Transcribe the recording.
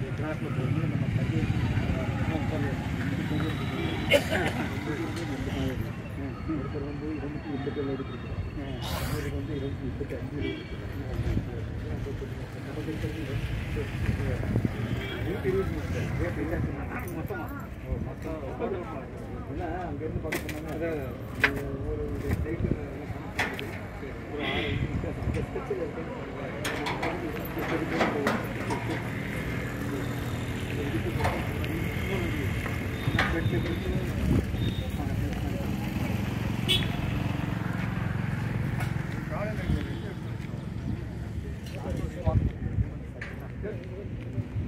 கிளாஸில் போகும்போது நம்ம பையன் ஒருத்தர் வந்து 287 எடுத்துருக்கோம், இன்னொருக்கு வந்து 285 ஏன்னா அங்கேருந்து பார்க்க போனாங்க அதை ஒரு சைட்டு ஒரு 6 வித்தியாசம் அந்த ஸ்பெஷல் காலையில்